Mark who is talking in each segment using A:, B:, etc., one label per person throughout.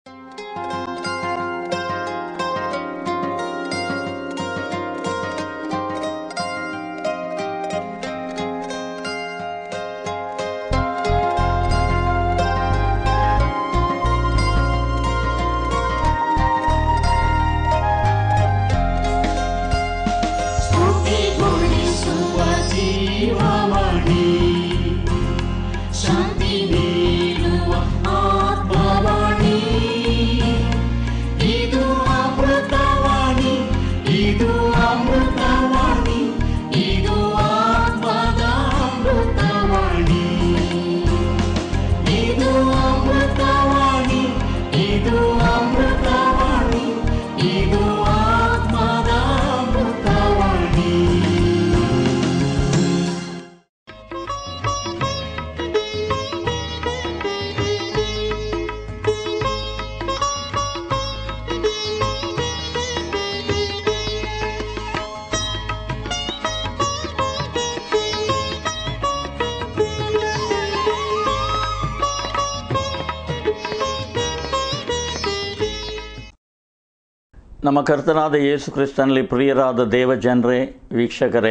A: ನಮ್ಮ ಕರ್ತನಾದ ಯೇಸು ಕ್ರಿಸ್ತನಲ್ಲಿ ಪ್ರಿಯರಾದ ದೇವಜನರೇ, ವೀಕ್ಷಕರೇ,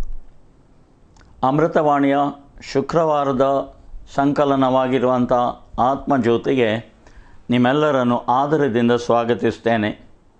A: ಅಮೃತವಾಣಿಯ ಶುಕ್ರವಾರದ ಸಂಕಲನವಾಗಿರುವಂಥ ಆತ್ಮಜ್ಯೋತಿಗೆ ನಿಮ್ಮೆಲ್ಲರನ್ನು ಆದರದಿಂದ ಸ್ವಾಗತಿಸ್ತೇನೆ.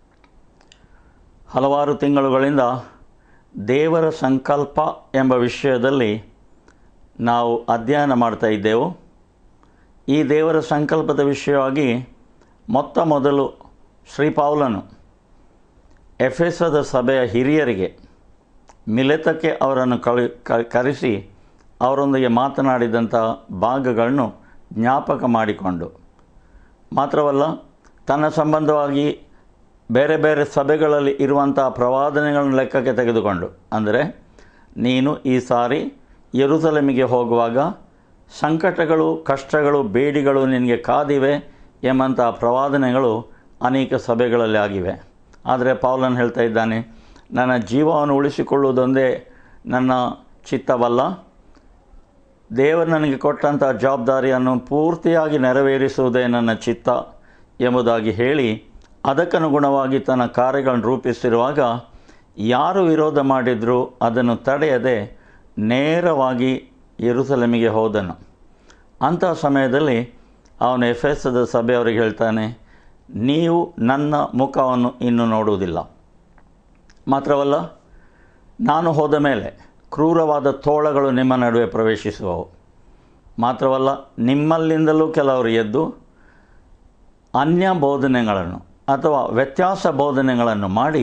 A: ಹಲವಾರು ತಿಂಗಳುಗಳಿಂದ ದೇವರ ಸಂಕಲ್ಪ ಎಂಬ ವಿಷಯದಲ್ಲಿ ನಾವು ಅಧ್ಯಯನ ಮಾಡ್ತಾ ಇದ್ದೆವು. ಈ ದೇವರ ಸಂಕಲ್ಪದ ವಿಷಯವಾಗಿ ಮೊದಲು ಶ್ರೀ ಪೌಲನು ಎಫೆಸದ ಸಭೆಯ ಹಿರಿಯರಿಗೆ ಮಿಲೆತಕ್ಕೆ ಅವರನ್ನು ಕರೆಸಿ ಅವರೊಂದಿಗೆ ಮಾತನಾಡಿದಂಥ ಭಾಗಗಳನ್ನು ಜ್ಞಾಪಕ ಮಾಡಿಕೊಂಡು, ಮಾತ್ರವಲ್ಲ ತನ್ನ ಸಂಬಂಧವಾಗಿ ಬೇರೆ ಬೇರೆ ಸಭೆಗಳಲ್ಲಿ ಇರುವಂಥ ಪ್ರವಾದನೆಗಳನ್ನು ಲೆಕ್ಕಕ್ಕೆ ತೆಗೆದುಕೊಂಡು, ಅಂದರೆ ನೀನು ಈ ಸಾರಿ ಯೆರೂಸಲೇಮಿಗೆ ಹೋಗುವಾಗ ಸಂಕಟಗಳು, ಕಷ್ಟಗಳು, ಬೇಡಿಗಳು ನಿನಗೆ ಕಾದಿವೆ ಎಂಬಂಥ ಪ್ರವಾದನೆಗಳು ಅನೇಕ ಸಭೆಗಳಲ್ಲಿ ಆಗಿವೆ. ಆದರೆ ಪೌಲನು ಹೇಳ್ತಾ ಇದ್ದಾನೆ, ನನ್ನ ಜೀವವನ್ನು ಉಳಿಸಿಕೊಳ್ಳುವುದೊಂದೇ ನನ್ನ ಚಿತ್ತವಲ್ಲ, ದೇವರು ನನಗೆ ಕೊಟ್ಟಂಥ ಜವಾಬ್ದಾರಿಯನ್ನು ಪೂರ್ತಿಯಾಗಿ ನೆರವೇರಿಸುವುದೇ ನನ್ನ ಚಿತ್ತ ಎಂಬುದಾಗಿ ಹೇಳಿ, ಅದಕ್ಕನುಗುಣವಾಗಿ ತನ್ನ ಕಾರ್ಯಗಳನ್ನು ರೂಪಿಸಿರುವಾಗ ಯಾರು ವಿರೋಧ ಮಾಡಿದರೂ ಅದನ್ನು ತಡೆಯದೆ ನೇರವಾಗಿ ಯೆರೂಸಲೇಮಿಗೆ ಹೋದನು. ಅಂಥ ಸಮಯದಲ್ಲಿ ಅವನು ಎಫೆಸದ ಸಭೆಯವರಿಗೆ ಹೇಳ್ತಾನೆ, ನೀವು ನನ್ನ ಮುಖವನ್ನು ಇನ್ನು ನೋಡುವುದಿಲ್ಲ, ಮಾತ್ರವಲ್ಲ ನಾನು ಹೋದ ಮೇಲೆ ಕ್ರೂರವಾದ ತೋಳಗಳು ನಿಮ್ಮ ನಡುವೆ ಪ್ರವೇಶಿಸುವವು, ಮಾತ್ರವಲ್ಲ ನಿಮ್ಮಲ್ಲಿಂದಲೂ ಕೆಲವರು ಎದ್ದು ಅನ್ಯ ಬೋಧನೆಗಳನ್ನು ಅಥವಾ ವ್ಯತ್ಯಾಸ ಬೋಧನೆಗಳನ್ನು ಮಾಡಿ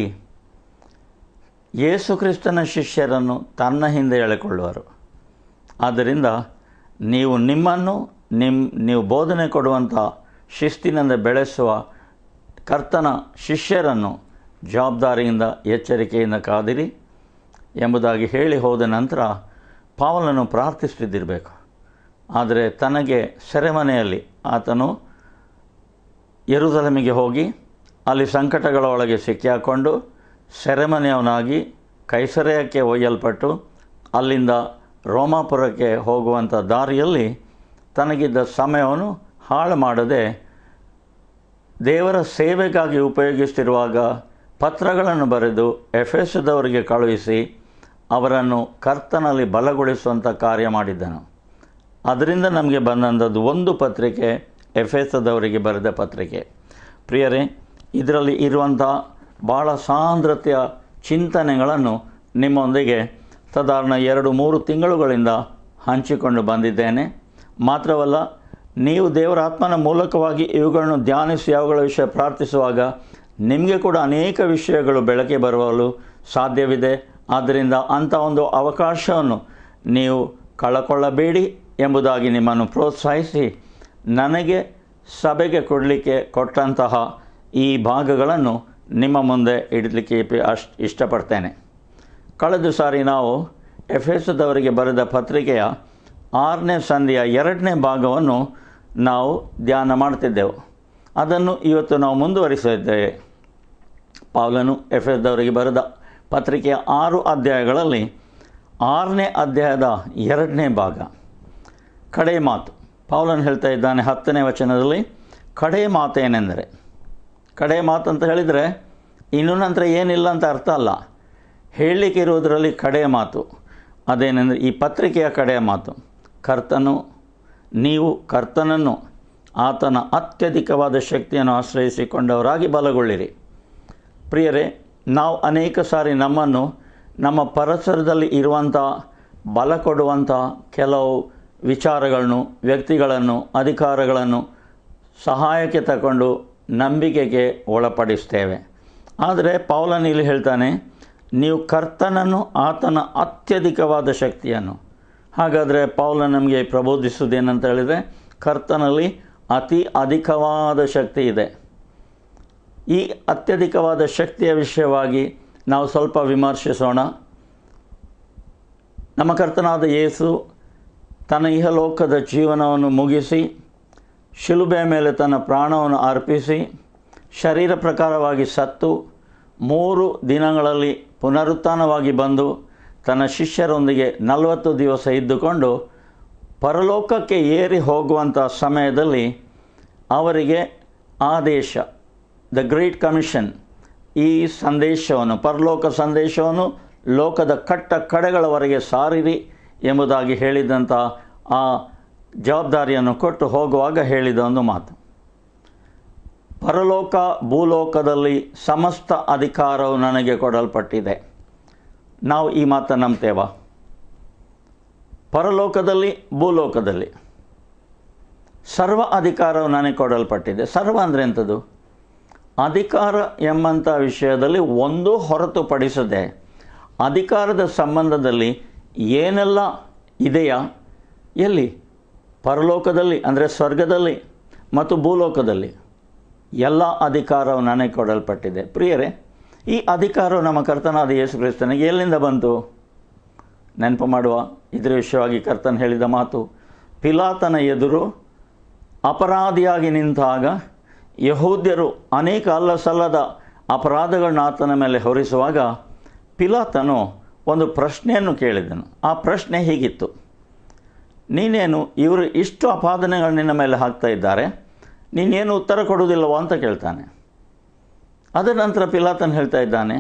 A: ಯೇಸು ಕ್ರಿಸ್ತನ ಶಿಷ್ಯರನ್ನು ತನ್ನ ಹಿಂದೆ ಎಳೆಕೊಳ್ಳುವರು. ಆದ್ದರಿಂದ ನೀವು ನಿಮ್ಮನ್ನು ನೀವು ಬೋಧನೆ ಕೊಡುವಂಥ ಶಿಸ್ತಿನಿಂದ ಬೆಳೆಸುವ ಕರ್ತನ ಶಿಷ್ಯರನ್ನು ಜವಾಬ್ದಾರಿಯಿಂದ ಎಚ್ಚರಿಕೆಯಿಂದ ಕಾದಿರಿ ಎಂಬುದಾಗಿ ಹೇಳಿ ಹೋದ ನಂತರ ಪೌಲನು ಪ್ರಾರ್ಥಿಸುತ್ತಿರಬೇಕು. ಆದರೆ ತನಗೆ ಸೆರೆಮನೆಯಲ್ಲಿ ಆತನು ಯೆರೂಸಲೇಮಿಗೆ ಹೋಗಿ ಅಲ್ಲಿ ಸಂಕಟಗಳ ಒಳಗೆ ಸಿಕ್ಕಿಹಾಕ್ಕೊಂಡು ಸೆರೆಮನೆಯವನಾಗಿ ಕೈಸರೈಯಕ್ಕೆ ಒಯ್ಯಲ್ಪಟ್ಟು ಅಲ್ಲಿಂದ ರೋಮಾಪುರಕ್ಕೆ ಹೋಗುವಂಥ ದಾರಿಯಲ್ಲಿ ತನಗಿದ್ದ ಸಮಯವನ್ನು ಹಾಳು ಮಾಡದೆ ದೇವರ ಸೇವೆಗಾಗಿ ಉಪಯೋಗಿಸುತ್ತಿರುವಾಗ ಪತ್ರಗಳನ್ನು ಬರೆದು ಎಫೆಸದವರಿಗೆ ಕಳುಹಿಸಿ ಅವರನ್ನು ಕರ್ತನಲ್ಲಿ ಬಲಗೊಳಿಸುವಂಥ ಕಾರ್ಯ ಮಾಡಿದ್ದನು. ಅದರಿಂದ ನಮಗೆ ಬಂದಂಥದ್ದು ಒಂದು ಪತ್ರಿಕೆ, ಎಫೆಸದವರಿಗೆ ಬರೆದ ಪತ್ರಿಕೆ. ಪ್ರಿಯರೇ, ಇದರಲ್ಲಿ ಇರುವಂಥ ಭಾಳ ಸಾಂದ್ರತೆಯ ಚಿಂತನೆಗಳನ್ನು ನಿಮ್ಮೊಂದಿಗೆ ಸಾಧಾರಣ 2-3 ತಿಂಗಳುಗಳಿಂದ ಹಂಚಿಕೊಂಡು ಬಂದಿದ್ದೇನೆ. ಮಾತ್ರವಲ್ಲ, ನೀವು ದೇವರ ಆತ್ಮನ ಮೂಲಕವಾಗಿ ಇವುಗಳನ್ನು ಧ್ಯಾನಿಸಿ ಅವುಗಳ ವಿಷಯ ಪ್ರಾರ್ಥಿಸುವಾಗ ನಿಮಗೆ ಕೂಡ ಅನೇಕ ವಿಷಯಗಳು ಬೆಳಕಿಗೆ ಬರಲು ಸಾಧ್ಯವಿದೆ. ಆದ್ದರಿಂದ ಅಂಥ ಒಂದು ಅವಕಾಶವನ್ನು ನೀವು ಕಳಕೊಳ್ಳಬೇಡಿ ಎಂಬುದಾಗಿ ನಿಮ್ಮನ್ನು ಪ್ರೋತ್ಸಾಹಿಸಿ ನನಗೆ ಸಭೆಗೆ ಕೊಡಲಿಕ್ಕೆ ಕೊಟ್ಟಂತಹ ಈ ಭಾಗಗಳನ್ನು ನಿಮ್ಮ ಮುಂದೆ ಇಡಲಿಕ್ಕೆ ಇಷ್ಟಪಡ್ತೇನೆ. ಕಳೆದ ಸಾರಿ ನಾವು ಎಫೆಸದವರಿಗೆ ಬರೆದ ಪತ್ರಿಕೆಯ 6ನೇ ಸಂಧಿಯ 2ನೇ ಭಾಗವನ್ನು ನಾವು ಧ್ಯಾನ ಮಾಡ್ತಿದ್ದೆವು. ಅದನ್ನು ಇವತ್ತು ನಾವು ಮುಂದುವರಿಸಿದ್ದೇವೆ. ಪೌಲನು ಎಫೆಸದವರಿಗೆ ಬರೆದ ಪತ್ರಿಕೆಯ 6 ಅಧ್ಯಾಯಗಳಲ್ಲಿ 6ನೇ ಅಧ್ಯಾಯದ 2ನೇ ಭಾಗ ಕಡೆ ಮಾತು. ಪೌಲನು ಹೇಳ್ತಾ ಇದ್ದಾನೆ 10ನೇ ವಚನದಲ್ಲಿ, ಕಡೆ ಮಾತೇನೆಂದರೆ, ಕಡೆ ಮಾತು ಅಂತ ಹೇಳಿದರೆ ಇನ್ನು ನಂತರ ಏನಿಲ್ಲ ಅಂತ ಅರ್ಥ ಅಲ್ಲ. ಹೇಳಲಿಕ್ಕೆ ಇರುವುದರಲ್ಲಿ ಕಡೆಯ ಮಾತು ಅದೇನೆಂದರೆ, ಈ ಪತ್ರಿಕೆಯ ಕಡೆಯ ಮಾತು, ನೀವು ಕರ್ತನನ್ನು ಆತನ ಅತ್ಯಧಿಕವಾದ ಶಕ್ತಿಯನ್ನು ಆಶ್ರಯಿಸಿಕೊಂಡವರಾಗಿ ಬಲಗೊಳ್ಳಿರಿ. ಪ್ರಿಯರೇ, ನಾವು ಅನೇಕ ಸಾರಿ ನಮ್ಮನ್ನು ನಮ್ಮ ಪರಿಸರದಲ್ಲಿ ಇರುವಂಥ ಬಲ ಕೊಡುವಂಥ ಕೆಲವು ವಿಚಾರಗಳನ್ನು, ವ್ಯಕ್ತಿಗಳನ್ನು, ಅಧಿಕಾರಗಳನ್ನು ಸಹಾಯಕ್ಕೆ ತಗೊಂಡು ನಂಬಿಕೆಗೆ ಒಳಪಡಿಸ್ತೇವೆ. ಆದರೆ ಪೌಲನು ಇಲ್ಲಿ ಹೇಳ್ತಾನೆ, ನೀವು ಕರ್ತನನ್ನು ಆತನ ಅತ್ಯಧಿಕವಾದ ಶಕ್ತಿಯನ್ನು. ಹಾಗಾದರೆ ಪೌಲ ನಮಗೆ ಪ್ರಬೋಧಿಸುವುದೇನಂತ ಹೇಳಿದರೆ, ಕರ್ತನಲ್ಲಿ ಅತಿ ಅಧಿಕವಾದ ಶಕ್ತಿ ಇದೆ. ಈ ಅತ್ಯಧಿಕವಾದ ಶಕ್ತಿಯ ವಿಷಯವಾಗಿ ನಾವು ಸ್ವಲ್ಪ ವಿಮರ್ಶಿಸೋಣ. ನಮ್ಮ ಕರ್ತನಾದ ಯೇಸು ತನ್ನ ಇಹಲೋಕದ ಜೀವನವನ್ನು ಮುಗಿಸಿ ಶಿಲುಬೆಯ ಮೇಲೆ ತನ್ನ ಪ್ರಾಣವನ್ನು ಅರ್ಪಿಸಿ ಶರೀರ ಪ್ರಕಾರವಾಗಿ ಸತ್ತು 3 ದಿನಗಳಲ್ಲಿ ಪುನರುತ್ಥಾನವಾಗಿ ಬಂದು ತನ್ನ ಶಿಷ್ಯರೊಂದಿಗೆ 40 ದಿವಸ ಇದ್ದುಕೊಂಡು ಪರಲೋಕಕ್ಕೆ ಏರಿ ಹೋಗುವಂಥ ಸಮಯದಲ್ಲಿ ಅವರಿಗೆ ಆದೇಶ, ದ ಗ್ರೇಟ್ ಕಮಿಷನ್, ಈ ಸಂದೇಶವನ್ನು, ಪರಲೋಕ ಸಂದೇಶವನ್ನು ಲೋಕದ ಕಡೆಗಳವರೆಗೆ ಸಾರಿರಿ ಎಂಬುದಾಗಿ ಹೇಳಿದಂಥ ಆ ಜವಾಬ್ದಾರಿಯನ್ನು ಕೊಟ್ಟು ಹೋಗುವಾಗ ಹೇಳಿದ ಒಂದು ಮಾತು, ಪರಲೋಕ ಭೂಲೋಕದಲ್ಲಿ ಸಮಸ್ತ ಅಧಿಕಾರವು ನನಗೆ ಕೊಡಲ್ಪಟ್ಟಿದೆ. ನಾವು ಈ ಮಾತನ್ನು ನಂಬ್ತೇವಾ? ಪರಲೋಕದಲ್ಲಿ ಭೂಲೋಕದಲ್ಲಿ ಸರ್ವ ಅಧಿಕಾರವು ನನಗೆ ಕೊಡಲ್ಪಟ್ಟಿದೆ. ಸರ್ವ ಅಂದರೆ ಎಂಥದ್ದು? ಅಧಿಕಾರ ಎಂಬಂಥ ವಿಷಯದಲ್ಲಿ ಒಂದು ಹೊರತುಪಡಿಸದೆ ಅಧಿಕಾರದ ಸಂಬಂಧದಲ್ಲಿ ಏನೆಲ್ಲ ಇದೆಯಾ? ಎಲ್ಲಿ? ಪರಲೋಕದಲ್ಲಿ ಅಂದರೆ ಸ್ವರ್ಗದಲ್ಲಿ ಮತ್ತು ಭೂಲೋಕದಲ್ಲಿ ಎಲ್ಲ ಅಧಿಕಾರವು ನನಗೆ ಕೊಡಲ್ಪಟ್ಟಿದೆ. ಪ್ರಿಯರೇ, ಈ ಅಧಿಕಾರವು ನಮ್ಮ ಕರ್ತನಾದ ಯೇಸು ಕ್ರಿಸ್ತನಿಗೆ ಎಲ್ಲಿಂದ ಬಂತು? ನೆನಪು ಮಾಡುವ. ಇದರ ವಿಷಯವಾಗಿ ಕರ್ತನ ಹೇಳಿದ ಮಾತು, ಪಿಲಾತನ ಎದುರು ಅಪರಾಧಿಯಾಗಿ ನಿಂತಾಗ ಯಹೂದ್ಯರು ಅನೇಕ ಅಲ್ಲಸಲ್ಲದ ಅಪರಾಧಗಳನ್ನ ಆತನ ಮೇಲೆ ಹೊರಿಸುವಾಗ ಪಿಲಾತನು ಒಂದು ಪ್ರಶ್ನೆಯನ್ನು ಕೇಳಿದನು. ಆ ಪ್ರಶ್ನೆ ಹೀಗಿತ್ತು, ನೀನೇನು ಇವರು ಇಷ್ಟು ಅಪಾದನೆಗಳು ನಿನ್ನ ಮೇಲೆ ಹಾಕ್ತಾ ಇದ್ದಾರೆ, ನೀನೇನು ಉತ್ತರ ಕೊಡುವುದಿಲ್ಲವೋ ಅಂತ ಕೇಳ್ತಾನೆ. ಅದರ ನಂತರ ಪಿಲಾತನು ಹೇಳ್ತಾ ಇದ್ದಾನೆ,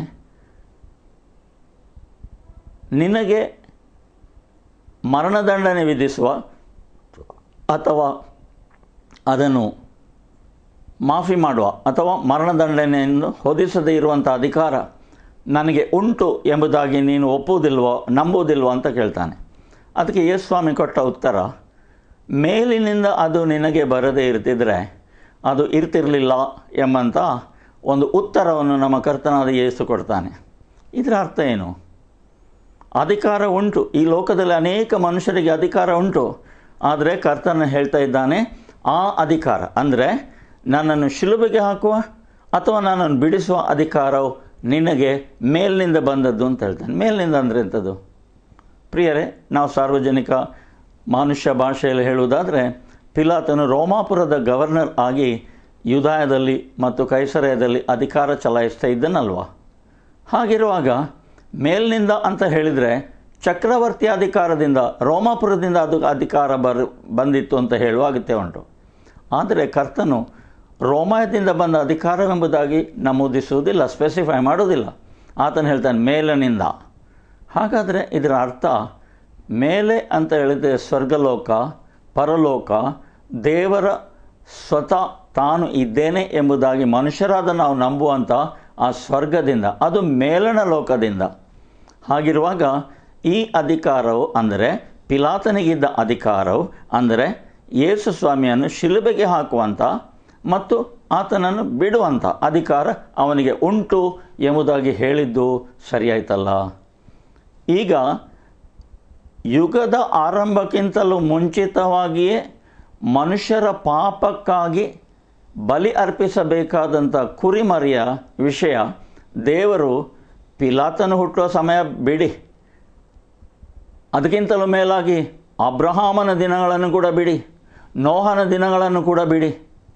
A: ನಿನಗೆ ಮರಣದಂಡನೆ ವಿಧಿಸುವ ಅಥವಾ ಅದನ್ನು ಮಾಫಿ ಮಾಡುವ ಅಥವಾ ಮರಣದಂಡನೆಯನ್ನು ಹೊದಿಸದೇ ಇರುವಂಥ ಅಧಿಕಾರ ನನಗೆ ಉಂಟು ಎಂಬುದಾಗಿ ನೀನು ಒಪ್ಪುವುದಿಲ್ವೋ, ನಂಬುವುದಿಲ್ವೋ ಅಂತ ಕೇಳ್ತಾನೆ. ಅದಕ್ಕೆ ಯೇಸುಸ್ವಾಮಿ ಕೊಟ್ಟ ಉತ್ತರ, ಮೇಲಿನಿಂದ ಅದು ನಿನಗೆ ಬರದೇ ಇರ್ತಿದ್ರೆ ಅದು ಇರ್ತಿರಲಿಲ್ಲ ಎಂಬಂಥ ಒಂದು ಉತ್ತರವನ್ನು ನಮ್ಮ ಕರ್ತನಾದ ಯೇಸು ಕೊಡ್ತಾನೆ. ಇದರ ಅರ್ಥ ಏನು? ಅಧಿಕಾರ ಉಂಟು, ಈ ಲೋಕದಲ್ಲಿ ಅನೇಕ ಮನುಷ್ಯರಿಗೆ ಅಧಿಕಾರ ಉಂಟು. ಆದರೆ ಕರ್ತನ ಹೇಳ್ತಾ ಇದ್ದಾನೆ, ಆ ಅಧಿಕಾರ ಅಂದರೆ ನನ್ನನ್ನು ಶಿಲುಬೆಗೆ ಹಾಕುವ ಅಥವಾ ನನ್ನನ್ನು ಬಿಡಿಸುವ ಅಧಿಕಾರವು ನಿನಗೆ ಮೇಲಿನಿಂದ ಬಂದದ್ದು ಅಂತ ಹೇಳ್ತಾನೆ. ಮೇಲಿನಿಂದ ಅಂದರೆ ಎಂಥದ್ದು? ಪ್ರಿಯರೇ, ನಾವು ಸಾರ್ವಜನಿಕ ಮನುಷ್ಯ ಭಾಷೆಯಲ್ಲಿ ಹೇಳುವುದಾದರೆ, ಪಿಲಾತನು ರೋಮಾಪುರದ ಗವರ್ನರ್ ಆಗಿ ಯೂದಾಯದಲ್ಲಿ ಮತ್ತು ಕೈಸರಯದಲ್ಲಿ ಅಧಿಕಾರ ಚಲಾಯಿಸ್ತಾ ಇದ್ದನಲ್ವ? ಹಾಗಿರುವಾಗ ಮೇಲಿನಿಂದ ಅಂತ ಹೇಳಿದರೆ ಚಕ್ರವರ್ತಿ ಅಧಿಕಾರದಿಂದ, ರೋಮಾಪುರದಿಂದ ಅದು ಅಧಿಕಾರ ಬಂದಿತ್ತು ಅಂತ ಹೇಳುವ ಅಗತ್ಯ ಉಂಟು. ಆದರೆ ಕರ್ತನು ರೋಮಾಯದಿಂದ ಬಂದ ಅಧಿಕಾರವೆಂಬುದಾಗಿ ನಮೂದಿಸುವುದಿಲ್ಲ, ಸ್ಪೆಸಿಫೈ ಮಾಡೋದಿಲ್ಲ. ಆತನು ಹೇಳ್ತಾನೆ ಮೇಲಿನಿಂದ. ಹಾಗಾದರೆ ಇದರ ಅರ್ಥ ಮೇಲೆ ಅಂತ ಹೇಳಿದರೆ ಸ್ವರ್ಗಲೋಕ, ಪರಲೋಕ, ದೇವರ ಸ್ವತಃ ತಾನು ಇದ್ದೇನೆ ಎಂಬುದಾಗಿ ಮನುಷ್ಯರಾದ ನಾವು ನಂಬುವಂಥ ಆ ಸ್ವರ್ಗದಿಂದ, ಅದು ಮೇಲಣ ಲೋಕದಿಂದ. ಹಾಗಿರುವಾಗ ಈ ಅಧಿಕಾರವು ಅಂದರೆ ಪಿಲಾತನಿಗಿದ್ದ ಅಧಿಕಾರವು ಅಂದರೆ ಯೇಸು ಸ್ವಾಮಿಯನ್ನು ಶಿಲುಬೆಗೆ ಹಾಕುವಂಥ ಮತ್ತು ಆತನನ್ನು ಬಿಡುವಂಥ ಅಧಿಕಾರ ಅವನಿಗೆ ಉಂಟು ಎಂಬುದಾಗಿ ಹೇಳಿದ್ದು ಸರಿಯಾಯ್ತಲ್ಲ? ಈಗ ಯುಗದ ಆರಂಭಕ್ಕಿಂತಲೂ ಮುಂಚಿತವಾಗಿಯೇ ಮನುಷ್ಯರ ಪಾಪಕ್ಕಾಗಿ ಬಲಿ ಅರ್ಪಿಸಬೇಕಾದಂಥ ಕುರಿಮರಿಯ ವಿಷಯ ದೇವರು ಪಿಲಾತನು ಹುಟ್ಟುವ ಸಮಯ ಬಿಡಿ, ಅದಕ್ಕಿಂತಲೂ ಮೇಲಾಗಿ ಅಬ್ರಹಾಮನ ದಿನಗಳನ್ನು ಕೂಡ ಬಿಡಿ, ನೋಹನ ದಿನಗಳನ್ನು ಕೂಡ ಬಿಡಿ,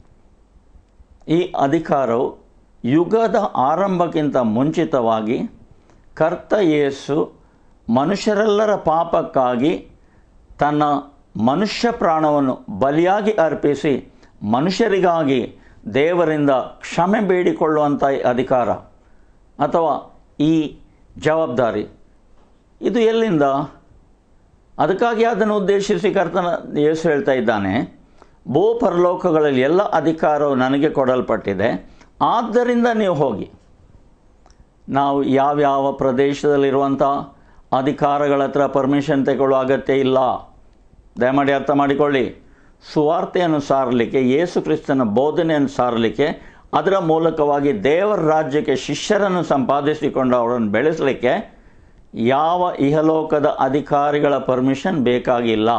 A: ಈ ಅಧಿಕಾರವು ಯುಗದ ಆರಂಭಕ್ಕಿಂತ ಮುಂಚಿತವಾಗಿ ಕರ್ತ ಯೇಸು ಮನುಷ್ಯರೆಲ್ಲರ ಪಾಪಕ್ಕಾಗಿ ತನ್ನ ಮನುಷ್ಯ ಪ್ರಾಣವನ್ನು ಬಲಿಯಾಗಿ ಅರ್ಪಿಸಿ ಮನುಷ್ಯರಿಗಾಗಿ ದೇವರಿಂದ ಕ್ಷಮೆ ಬೇಡಿಕೊಳ್ಳುವಂಥ ಅಧಿಕಾರ ಅಥವಾ ಈ ಜವಾಬ್ದಾರಿ ಇದು ಎಲ್ಲಿಂದ? ಅದಕ್ಕಾಗಿ ಅದನ್ನು ಉದ್ದೇಶಿಸಿ ಕರ್ತನ ಯೇಸು ಹೇಳ್ತಾ ಇದ್ದಾನೆ, ಭೂ ಪರಲೋಕಗಳಲ್ಲಿ ಎಲ್ಲ ಅಧಿಕಾರವು ನನಗೆ ಕೊಡಲ್ಪಟ್ಟಿದೆ, ಆದ್ದರಿಂದ ನೀವು ಹೋಗಿ. ನಾವು ಯಾವ್ಯಾವ ಪ್ರದೇಶದಲ್ಲಿರುವಂಥ ಅಧಿಕಾರಗಳ ಹತ್ರ ಪರ್ಮಿಷನ್ ತಗೊಳ್ಳೋ ಅಗತ್ಯ ಇಲ್ಲ. ದಯಮಾಡಿ ಅರ್ಥ ಮಾಡಿಕೊಳ್ಳಿ. ಸುವಾರ್ತೆಯನ್ನು ಸಾರಲಿಕ್ಕೆ, ಯೇಸು ಕ್ರಿಸ್ತನ ಬೋಧನೆಯನ್ನು ಸಾರಲಿಕ್ಕೆ, ಅದರ ಮೂಲಕವಾಗಿ ದೇವರ ರಾಜ್ಯಕ್ಕೆ ಶಿಷ್ಯರನ್ನು ಸಂಪಾದಿಸಿಕೊಂಡು ಅವರನ್ನು ಬೆಳೆಸಲಿಕ್ಕೆ ಯಾವ ಇಹಲೋಕದ ಅಧಿಕಾರಿಗಳ ಪರ್ಮಿಷನ್ ಬೇಕಾಗಿಲ್ಲ.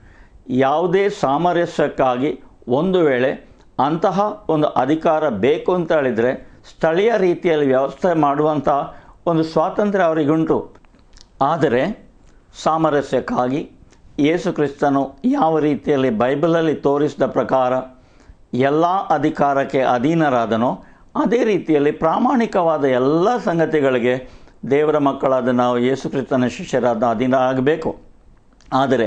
A: ಯಾವುದೇ ಸಾಮರಸ್ಯಕ್ಕಾಗಿ ಒಂದು ವೇಳೆ ಅಂತಹ ಒಂದು ಅಧಿಕಾರ ಬೇಕು ಅಂತ ಹೇಳಿದರೆ ಸ್ಥಳೀಯ ರೀತಿಯಲ್ಲಿ ವ್ಯವಸ್ಥೆ ಮಾಡುವಂಥ ಒಂದು ಸ್ವಾತಂತ್ರ್ಯ ಅವರಿಗುಂಟು. ಆದರೆ ಸಾಮರಸ್ಯಕ್ಕಾಗಿ ಯೇಸು ಕ್ರಿಸ್ತನು ಯಾವ ರೀತಿಯಲ್ಲಿ ಬೈಬಲಲ್ಲಿ ತೋರಿಸಿದ ಪ್ರಕಾರ ಎಲ್ಲ ಅಧಿಕಾರಕ್ಕೆ ಅಧೀನರಾದನೋ ಅದೇ ರೀತಿಯಲ್ಲಿ ಪ್ರಾಮಾಣಿಕವಾದ ಎಲ್ಲ ಸಂಗತಿಗಳಿಗೆ ದೇವರ ಮಕ್ಕಳಾದ ನಾವು ಯೇಸು ಕ್ರಿಸ್ತನ ಶಿಷ್ಯರಾದ ಅಧೀನ ಆಗಬೇಕು. ಆದರೆ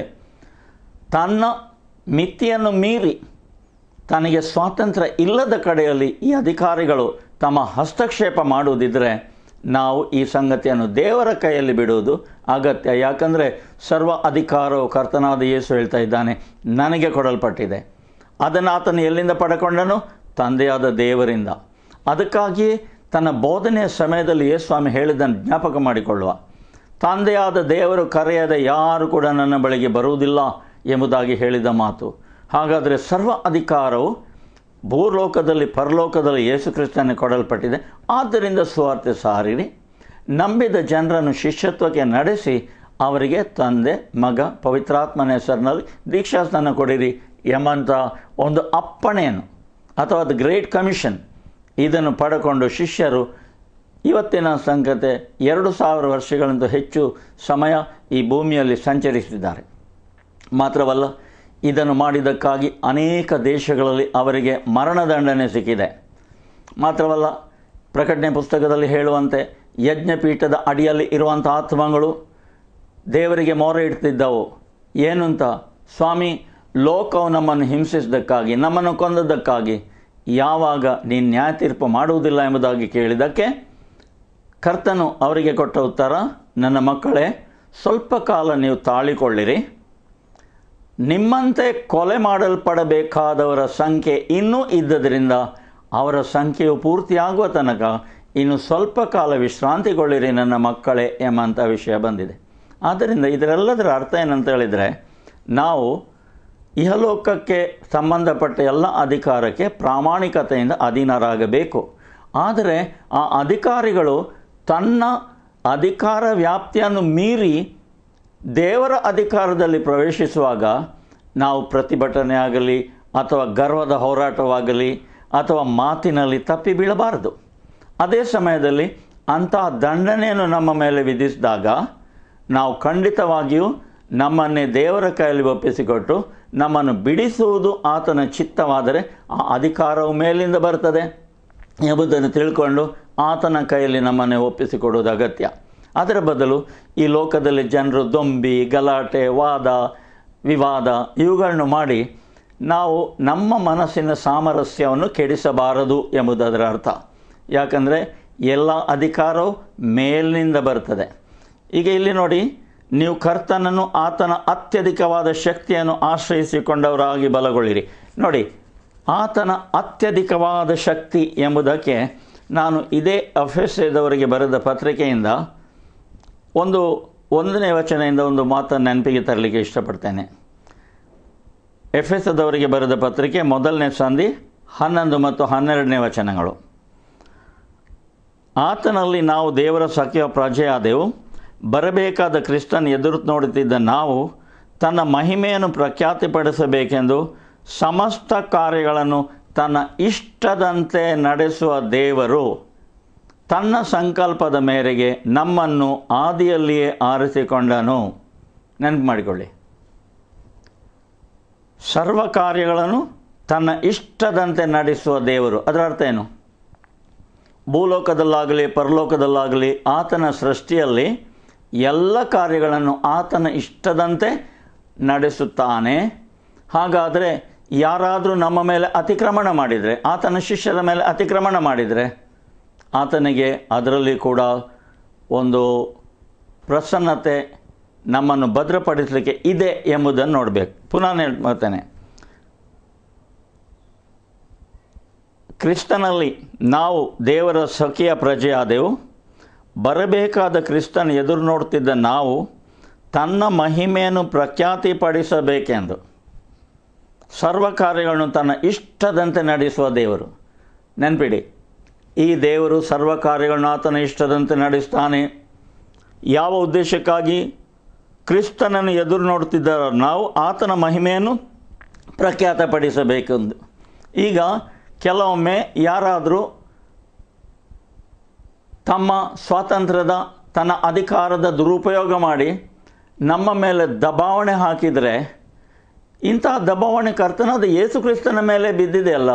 A: ತನ್ನ ಮಿತಿಯನ್ನು ಮೀರಿ ತನಗೆ ಸ್ವಾತಂತ್ರ್ಯ ಇಲ್ಲದ ಕಡೆಯಲ್ಲಿ ಈ ಅಧಿಕಾರಿಗಳು ತಮ್ಮ ಹಸ್ತಕ್ಷೇಪ ಮಾಡುವುದಿದ್ದರೆ ನಾವು ಈ ಸಂಗತಿಯನ್ನು ದೇವರ ಕೈಯಲ್ಲಿ ಬಿಡುವುದು ಅಗತ್ಯ. ಯಾಕಂದರೆ ಸರ್ವ ಅಧಿಕಾರವು ಕರ್ತನಾದ ಯೇಸು ಹೇಳ್ತಾ ಇದ್ದಾನೆ, ನನಗೆ ಕೊಡಲ್ಪಟ್ಟಿದೆ. ಅದನ್ನು ಆತನು ಎಲ್ಲಿಂದ ಪಡ್ಕೊಂಡನು? ತಂದೆಯಾದ ದೇವರಿಂದ. ಅದಕ್ಕಾಗಿಯೇ ತನ್ನ ಬೋಧನೆಯ ಸಮಯದಲ್ಲಿ ಯೇಸು ಸ್ವಾಮಿ ಹೇಳಿದ್ದನ್ನು ಜ್ಞಾಪಕ ಮಾಡಿಕೊಳ್ಳುವ, ತಂದೆಯಾದ ದೇವರು ಕರೆಯದ ಯಾರು ಕೂಡ ನನ್ನ ಬಳಿಗೆ ಬರುವುದಿಲ್ಲ ಎಂಬುದಾಗಿ ಹೇಳಿದ ಮಾತು. ಹಾಗಾದರೆ ಸರ್ವ ಅಧಿಕಾರವು ಭೂಲೋಕದಲ್ಲಿ ಪರಲೋಕದಲ್ಲಿ ಯೇಸು ಕ್ರಿಸ್ತನಿಗೆ ಕೊಡಲ್ಪಟ್ಟಿದೆ. ಆದ್ದರಿಂದ ಸುವಾರ್ತೆ ಸಾರಿರಿ, ನಂಬಿದ ಜನರನ್ನು ಶಿಷ್ಯತ್ವಕ್ಕೆ ನಡೆಸಿ ಅವರಿಗೆ ತಂದೆ, ಮಗ, ಪವಿತ್ರಾತ್ಮನ ಹೆಸರಿನಲ್ಲಿ ದೀಕ್ಷಾಸ್ನಾನ ಕೊಡಿರಿ ಎಂಬಂಥ ಒಂದು ಅಪ್ಪಣೆಯನ್ನು ಅಥವಾ ದ ಗ್ರೇಟ್ ಕಮಿಷನ್ ಇದನ್ನು ಪಡ್ಕೊಂಡು ಶಿಷ್ಯರು ಇವತ್ತಿನ ಸಂಗತಿ 2000 ವರ್ಷಗಳಿಂದ ಹೆಚ್ಚು ಸಮಯ ಈ ಭೂಮಿಯಲ್ಲಿ ಸಂಚರಿಸಿದ್ದಾರೆ. ಮಾತ್ರವಲ್ಲ, ಇದನ್ನು ಮಾಡಿದ್ದಕ್ಕಾಗಿ ಅನೇಕ ದೇಶಗಳಲ್ಲಿ ಅವರಿಗೆ ಮರಣದಂಡನೆ ಸಿಕ್ಕಿದೆ. ಮಾತ್ರವಲ್ಲ, ಪ್ರಕಟಣೆ ಪುಸ್ತಕದಲ್ಲಿ ಹೇಳುವಂತೆ ಯಜ್ಞಪೀಠದ ಅಡಿಯಲ್ಲಿ ಇರುವಂಥ ಆತ್ಮಗಳು ದೇವರಿಗೆ ಮೊರೆ ಇಡ್ತಿದ್ದವು. ಏನು ಅಂತ? ಸ್ವಾಮಿ, ಲೋಕವು ನಮ್ಮನ್ನು ಹಿಂಸಿಸಿದ್ದಕ್ಕಾಗಿ, ನಮ್ಮನ್ನು ಕೊಂದದ್ದಕ್ಕಾಗಿ ಯಾವಾಗ ನೀನು ನ್ಯಾಯ ತೀರ್ಪು ಮಾಡುವುದಿಲ್ಲ ಎಂಬುದಾಗಿ ಕೇಳಿದ್ದಕ್ಕೆ ಕರ್ತನು ಅವರಿಗೆ ಕೊಟ್ಟ ಉತ್ತರ, ನನ್ನ ಮಕ್ಕಳೇ, ಸ್ವಲ್ಪ ಕಾಲ ನೀವು ತಾಳಿಕೊಳ್ಳಿರಿ. ನಿಮ್ಮಂತೆ ಕೊಲೆ ಮಾಡಲ್ಪಡಬೇಕಾದವರ ಸಂಖ್ಯೆ ಇನ್ನೂ ಇದ್ದದರಿಂದ ಅವರ ಸಂಖ್ಯೆಯು ಪೂರ್ತಿಯಾಗುವ ತನಕ ಇನ್ನು ಸ್ವಲ್ಪ ಕಾಲ ವಿಶ್ರಾಂತಿಗೊಳ್ಳಿರಿ ನನ್ನ ಮಕ್ಕಳೇ ಎಂಬಂಥ ವಿಷಯ ಬಂದಿದೆ. ಆದ್ದರಿಂದ ಇದರೆಲ್ಲದರ ಅರ್ಥ ಏನಂತ ಹೇಳಿದರೆ, ನಾವು ಇಹಲೋಕಕ್ಕೆ ಸಂಬಂಧಪಟ್ಟ ಎಲ್ಲ ಅಧಿಕಾರಕ್ಕೆ ಪ್ರಾಮಾಣಿಕತೆಯಿಂದ ಅಧೀನರಾಗಬೇಕು. ಆದರೆ ಆ ಅಧಿಕಾರಿಗಳು ತನ್ನ ಅಧಿಕಾರ ವ್ಯಾಪ್ತಿಯನ್ನು ಮೀರಿ ದೇವರ ಅಧಿಕಾರದಲ್ಲಿ ಪ್ರವೇಶಿಸುವಾಗ ನಾವು ಪ್ರತಿಭಟನೆ ಆಗಲಿ ಅಥವಾ ಗರ್ವದ ಹೋರಾಟವಾಗಲಿ ಅಥವಾ ಮಾತಿನಲ್ಲಿ ತಪ್ಪಿ ಬೀಳಬಾರದು. ಅದೇ ಸಮಯದಲ್ಲಿ ಅಂತಹ ದಂಡನೆಯನ್ನು ನಮ್ಮ ಮೇಲೆ ವಿಧಿಸಿದಾಗ ನಾವು ಖಂಡಿತವಾಗಿಯೂ ನಮ್ಮನ್ನೇ ದೇವರ ಕೈಯಲ್ಲಿ ಒಪ್ಪಿಸಿಕೊಟ್ಟು ನಮ್ಮನ್ನು ಬಿಡಿಸುವುದು ಆತನ ಚಿತ್ತವಾದರೆ ಆ ಅಧಿಕಾರವು ಮೇಲಿಂದ ಬರ್ತದೆ ಎಂಬುದನ್ನು ತಿಳ್ಕೊಂಡು ಆತನ ಕೈಯಲ್ಲಿ ನಮ್ಮನ್ನೇ ಒಪ್ಪಿಸಿಕೊಡುವುದು ಅಗತ್ಯ. ಅದರ ಬದಲು ಈ ಲೋಕದಲ್ಲಿ ಜನರು ದೊಂಬಿ, ಗಲಾಟೆ, ವಾದ ವಿವಾದ ಇವುಗಳನ್ನು ಮಾಡಿ ನಾವು ನಮ್ಮ ಮನಸ್ಸಿನ ಸಾಮರಸ್ಯವನ್ನು ಕೆಡಿಸಬಾರದು ಎಂಬುದರ ಅರ್ಥ. ಯಾಕಂದರೆ ಎಲ್ಲ ಅಧಿಕಾರವು ಮೇಲಿನಿಂದ ಬರ್ತದೆ. ಈಗ ಇಲ್ಲಿ ನೋಡಿ, ನೀವು ಕರ್ತನನ್ನು ಆತನ ಅತ್ಯಧಿಕವಾದ ಶಕ್ತಿಯನ್ನು ಆಶ್ರಯಿಸಿಕೊಂಡವರಾಗಿ ಬಲಗೊಳ್ಳಿರಿ. ನೋಡಿ, ಆತನ ಅತ್ಯಧಿಕವಾದ ಶಕ್ತಿ ಎಂಬುದಕ್ಕೆ ನಾನು ಇದೇ ಎಫೆಸದವರಿಗೆ ಬರೆದ ಪತ್ರಿಕೆಯಿಂದ 1ನೇ ವಚನದಿಂದ ಒಂದು ಮಾತನ್ನು ನೆನಪಿಗೆ ತರಲಿಕ್ಕೆ ಇಷ್ಟಪಡ್ತೇನೆ. ಎಫೆಸದವರಿಗೆ ಬರೆದ ಪತ್ರಿಕೆ 1ನೇ ಸಂಧಿ 11 ಮತ್ತು 12ನೇ ವಚನಗಳು. ಆತನಲ್ಲಿ ನಾವು ದೇವರ ಸಖ್ಯ ಪ್ರಜೆಯಾದೆವು, ಬರಬೇಕಾದ ಕ್ರಿಸ್ತನ್ ಎದುರು ನೋಡುತ್ತಿದ್ದ ನಾವು ತನ್ನ ಮಹಿಮೆಯನ್ನು ಪ್ರಖ್ಯಾತಿಪಡಿಸಬೇಕೆಂದು ಸಮಸ್ತ ಕಾರ್ಯಗಳನ್ನು ತನ್ನ ಇಷ್ಟದಂತೆ ನಡೆಸುವ ದೇವರು ತನ್ನ ಸಂಕಲ್ಪದ ಮೇರೆಗೆ ನಮ್ಮನ್ನು ಆದಿಯಲ್ಲಿಯೇ ಆರಿಸಿಕೊಂಡನು. ನೆನಪು ಮಾಡಿಕೊಳ್ಳಿ, ಸರ್ವ ಕಾರ್ಯಗಳನ್ನು ತನ್ನ ಇಷ್ಟದಂತೆ ನಡೆಸುವ ದೇವರು. ಅದರ ಅರ್ಥ ಏನು? ಭೂಲೋಕದಲ್ಲಾಗಲಿ ಪರಲೋಕದಲ್ಲಾಗಲಿ ಆತನ ಸೃಷ್ಟಿಯಲ್ಲಿ ಎಲ್ಲ ಕಾರ್ಯಗಳನ್ನು ಆತನ ಇಷ್ಟದಂತೆ ನಡೆಸುತ್ತಾನೆ. ಹಾಗಾದರೆ ಯಾರಾದರೂ ನಮ್ಮ ಮೇಲೆ ಅತಿಕ್ರಮಣ ಮಾಡಿದರೆ, ಆತನ ಶಿಷ್ಯರ ಮೇಲೆ ಅತಿಕ್ರಮಣ ಮಾಡಿದರೆ, ಆತನಿಗೆ ಅದರಲ್ಲಿ ಕೂಡ ಒಂದು ಪ್ರಸನ್ನತೆ ನಮ್ಮನ್ನು ಭದ್ರಪಡಿಸಲಿಕ್ಕೆ ಇದೆ ಎಂಬುದನ್ನು ನೋಡಬೇಕು. ಪುನಃ ಹೇಳ್ತೇನೆ, ಕ್ರಿಸ್ತನಲ್ಲಿ ನಾವು ದೇವರ ಸ್ವಕೀಯ ಪ್ರಜೆಯಾದೆವು. ಬರಬೇಕಾದ ಕ್ರಿಸ್ತನ ಎದುರು ನೋಡ್ತಿದ್ದ ನಾವು ತನ್ನ ಮಹಿಮೆಯನ್ನು ಪ್ರಖ್ಯಾತಿಪಡಿಸಬೇಕೆಂದು ಸರ್ವ ಕಾರ್ಯಗಳನ್ನು ತನ್ನ ಇಷ್ಟದಂತೆ ನಡೆಸುವ ದೇವರು. ನೆನಪಿಡಿ, ಈ ದೇವರು ಸರ್ವ ಕಾರ್ಯಗಳನ್ನು ಆತನ ಇಷ್ಟದಂತೆ ನಡೆಸ್ತಾನೆ. ಯಾವ ಉದ್ದೇಶಕ್ಕಾಗಿ? ಕ್ರಿಸ್ತನನ್ನು ಎದುರು ನೋಡ್ತಿದ್ದ ನಾವು ಆತನ ಮಹಿಮೆಯನ್ನು ಪ್ರಖ್ಯಾತಪಡಿಸಬೇಕೆಂದು. ಈಗ ಕೆಲವೊಮ್ಮೆ ಯಾರಾದರೂ ತಮ್ಮ ಸ್ವಾತಂತ್ರ್ಯದ, ತನ್ನ ಅಧಿಕಾರದ ದುರುಪಯೋಗ ಮಾಡಿ ನಮ್ಮ ಮೇಲೆ ದಬಾವಣೆ ಹಾಕಿದರೆ, ಇಂತಹ ದಬಾವಣೆ ಕರ್ತನಾದ ಯೇಸು ಕ್ರಿಸ್ತನ ಮೇಲೆ ಬಿದ್ದಿದೆಯಲ್ಲ,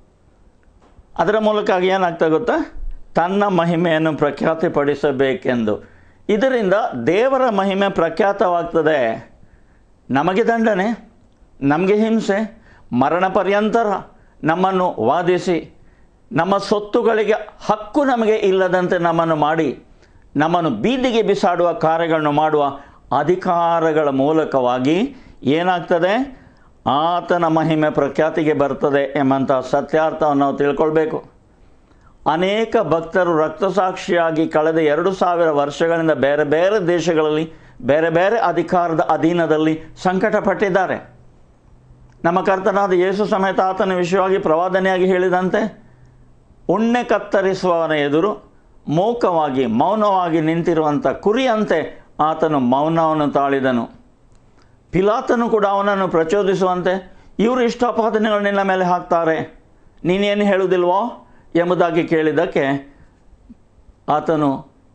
A: ಅದರ ಮೂಲಕ ಏನಾಗ್ತಾ ಗೊತ್ತಾ? ತನ್ನ ಮಹಿಮೆಯನ್ನು ಪ್ರಖ್ಯಾತಿಪಡಿಸಬೇಕೆಂದು. ಇದರಿಂದ ದೇವರ ಮಹಿಮೆ ಪ್ರಖ್ಯಾತವಾಗ್ತದೆ. ನಮಗೆ ದಂಡನೆ, ನಮಗೆ ಹಿಂಸೆ, ಮರಣ ಪರ್ಯಂತರ ನಮ್ಮನ್ನು ವಾದಿಸಿ, ನಮ್ಮ ಸೊತ್ತುಗಳಿಗೆ ಹಕ್ಕು ನಮಗೆ ಇಲ್ಲದಂತೆ ನಮ್ಮನ್ನು ಮಾಡಿ, ನಮ್ಮನ್ನು ಬೀದಿಗೆ ಬಿಸಾಡುವ ಕಾರ್ಯಗಳನ್ನು ಮಾಡುವ ಅಧಿಕಾರಗಳ ಮೂಲಕವಾಗಿ ಏನಾಗ್ತದೆ? ಆತನ ಮಹಿಮೆ ಪ್ರಖ್ಯಾತಿಗೆ ಬರ್ತದೆ ಎಂಬಂಥ ಸತ್ಯಾರ್ಥವನ್ನು ನಾವು ತಿಳ್ಕೊಳ್ಬೇಕು. ಅನೇಕ ಭಕ್ತರು ರಕ್ತಸಾಕ್ಷಿಯಾಗಿ ಕಳೆದ 2000 ವರ್ಷಗಳಿಂದ ಬೇರೆ ಬೇರೆ ದೇಶಗಳಲ್ಲಿ ಬೇರೆ ಬೇರೆ ಅಧಿಕಾರದ ಅಧೀನದಲ್ಲಿ ಸಂಕಟಪಟ್ಟಿದ್ದಾರೆ. ನಮ್ಮ ಕರ್ತನಾದ ಯೇಸು ಸಮೇತ ಆತನ ವಿಷಯವಾಗಿ ಪ್ರವಾದನೆಯಾಗಿ ಹೇಳಿದಂತೆ, ಉಣ್ಣೆ ಕತ್ತರಿಸುವವನ ಎದುರು ಮೂಕವಾಗಿ ಮೌನವಾಗಿ ನಿಂತಿರುವಂಥ ಕುರಿಯಂತೆ ಆತನು ಮೌನವನ್ನು ತಾಳಿದನು. ಪಿಲಾತನು ಕೂಡ ಅವನನ್ನು ಪ್ರಚೋದಿಸುವಂತೆ, ಇವರು ಇಷ್ಟು ಅಪಾದನೆಗಳು ನಿನ್ನ ಮೇಲೆ ಹಾಕ್ತಾರೆ, ನೀನೇನು ಹೇಳುವುದಿಲ್ವೋ ಎಂಬುದಾಗಿ ಕೇಳಿದ್ದಕ್ಕೆ ಆತನು,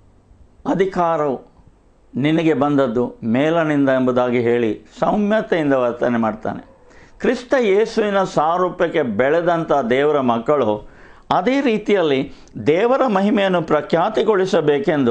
A: ಅಧಿಕಾರವು ನಿನಗೆ ಬಂದದ್ದು ಮೇಲನಿಂದ ಎಂಬುದಾಗಿ ಹೇಳಿ ಸೌಮ್ಯತೆಯಿಂದ ವರ್ತನೆ ಮಾಡ್ತಾನೆ. ಕ್ರಿಸ್ತ ಯೇಸುವಿನ ಸಾರೂಪ್ಯಕ್ಕೆ ಬೆಳೆದಂಥ ದೇವರ ಮಕ್ಕಳು ಅದೇ ರೀತಿಯಲ್ಲಿ ದೇವರ ಮಹಿಮೆಯನ್ನು ಪ್ರಖ್ಯಾತಿಗೊಳಿಸಬೇಕೆಂದು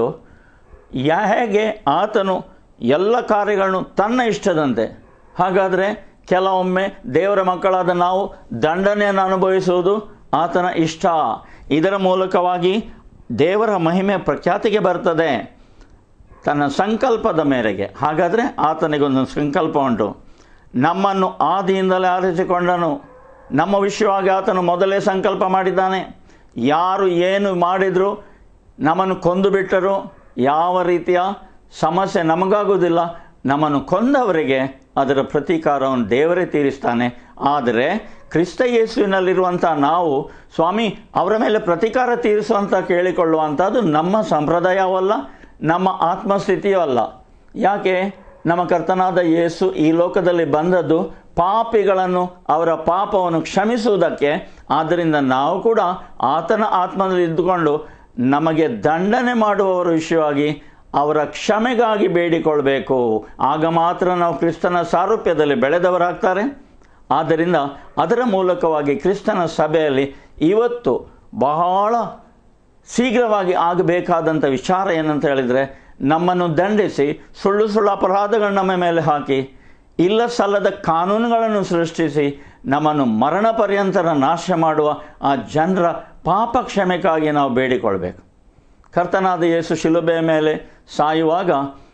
A: ಹೇಗೆ ಆತನು ಎಲ್ಲ ಕಾರ್ಯಗಳನ್ನು ತನ್ನ ಇಷ್ಟದಂತೆ. ಹಾಗಾದರೆ ಕೆಲವೊಮ್ಮೆ ದೇವರ ಮಕ್ಕಳಾದ ನಾವು ದಂಡನೆಯನ್ನು ಅನುಭವಿಸುವುದು ಆತನ ಇಷ್ಟ. ಇದರ ಮೂಲಕವಾಗಿ ದೇವರ ಮಹಿಮೆ ಪ್ರಖ್ಯಾತಿಗೆ ಬರ್ತದೆ ತನ್ನ ಸಂಕಲ್ಪದ ಮೇರೆಗೆ. ಹಾಗಾದರೆ ಆತನಿಗೊಂದು ಸಂಕಲ್ಪ ಉಂಟು. ನಮ್ಮನ್ನು ಆದಿಯಿಂದಲೇ ಆರಿಸಿಕೊಂಡನು. ನಮ್ಮ ವಿಷಯವಾಗಿ ಆತನು ಮೊದಲೇ ಸಂಕಲ್ಪ ಮಾಡಿದ್ದಾನೆ. ಯಾರು ಏನು ಮಾಡಿದರೂ, ನಮ್ಮನ್ನು ಕೊಂದು ಬಿಟ್ಟರು, ಯಾವ ರೀತಿಯ ಸಮಸ್ಯೆ ನಮಗಾಗುವುದಿಲ್ಲ. ನಮ್ಮನ್ನು ಕೊಂದವರಿಗೆ ಅದರ ಪ್ರತೀಕಾರವನ್ನು ದೇವರೇ ತೀರಿಸ್ತಾನೆ. ಆದರೆ ಕ್ರಿಸ್ತ ಯೇಸುವಿನಲ್ಲಿರುವಂಥ ನಾವು, ಸ್ವಾಮಿ ಅವರ ಮೇಲೆ ಪ್ರತೀಕಾರ ತೀರಿಸುವಂಥ ಕೇಳಿಕೊಳ್ಳುವಂಥದ್ದು ನಮ್ಮ ಸಂಪ್ರದಾಯವಲ್ಲ, ನಮ್ಮ ಆತ್ಮಸ್ಥಿತಿಯೂ ಅಲ್ಲ. ಯಾಕೆ? ನಮ್ಮ ಕರ್ತನಾದ ಯೇಸು ಈ ಲೋಕದಲ್ಲಿ ಬಂದದ್ದು ಪಾಪಿಗಳನ್ನು ಅವರ ಪಾಪವನ್ನು ಕ್ಷಮಿಸುವುದಕ್ಕೆ. ಆದ್ದರಿಂದ ನಾವು ಕೂಡ ಆತನ ಆತ್ಮದಲ್ಲಿ ಇದ್ದುಕೊಂಡು ನಮಗೆ ದಂಡನೆ ಮಾಡುವವರ ವಿಷಯವಾಗಿ ಅವರ ಕ್ಷಮೆಗಾಗಿ ಬೇಡಿಕೊಳ್ಬೇಕು. ಆಗ ಮಾತ್ರ ನಾವು ಕ್ರಿಸ್ತನ ಸಾರೂಪ್ಯದಲ್ಲಿ ಬೆಳೆದವರಾಗ್ತಾರೆ. ಆದ್ದರಿಂದ ಅದರ ಮೂಲಕವಾಗಿ ಕ್ರಿಸ್ತನ ಸಭೆಯಲ್ಲಿ ಇವತ್ತು ಬಹಳ ಶೀಘ್ರವಾಗಿ ಆಗಬೇಕಾದಂಥ ವಿಚಾರ ಏನಂತ ಹೇಳಿದರೆ, ನಮ್ಮನ್ನು ದಂಡಿಸಿ ಸುಳ್ಳು ಸುಳ್ಳು ಅಪರಾಧಗಳನ್ನು ನಮ್ಮ ಮೇಲೆ ಹಾಕಿ ಇಲ್ಲ ಸಲ್ಲದ ಕಾನೂನುಗಳನ್ನು ಸೃಷ್ಟಿಸಿ ನಮ್ಮನ್ನು ಮರಣ ಪರ್ಯಂತರ ನಾಶ ಮಾಡುವ ಆ ಜನರ ಪಾಪ ಕ್ಷಮೆಗಾಗಿ ನಾವು ಬೇಡಿಕೊಳ್ಬೇಕು. ಕರ್ತನಾದ ಯೇಸು ಶಿಲುಬೆಯ ಮೇಲೆ ಸಾಯುವಾಗ,